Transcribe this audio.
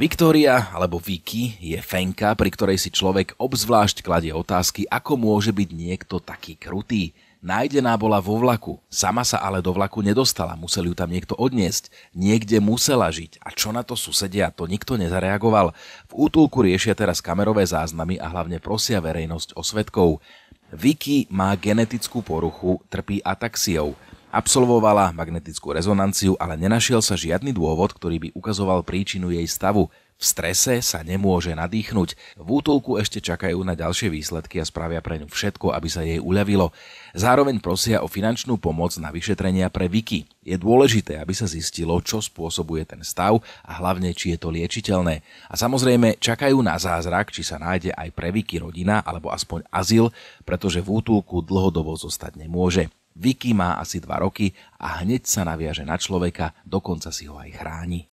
Viktória, alebo Vicky, je fenka, pri ktorej si človek obzvlášť kladie otázky, ako môže byť niekto taký krutý. Nájdená bola vo vlaku, sama sa ale do vlaku nedostala, musel ju tam niekto odniesť. Niekde musela žiť. A čo na to susedia, to nikto nezareagoval. V útulku riešia teraz kamerové záznamy a hlavne prosia verejnosť o svedkov. Vicky má genetickú poruchu, trpí ataxiou. Absolvovala magnetickú rezonanciu, ale nenašiel sa žiadny dôvod, ktorý by ukazoval príčinu jej stavu. V strese sa nemôže nadýchnuť. V útulku ešte čakajú na ďalšie výsledky a spravia pre ňu všetko, aby sa jej uľavilo. Zároveň prosia o finančnú pomoc na vyšetrenia pre Vicky. Je dôležité, aby sa zistilo, čo spôsobuje ten stav a hlavne, či je to liečiteľné. A samozrejme čakajú na zázrak, či sa nájde aj pre Vicky rodina alebo aspoň azyl, pretože v útulku dlhodobo zostať nemôže. Vicky má asi 2 roky a hneď sa naviaže na človeka, dokonca si ho aj chráni.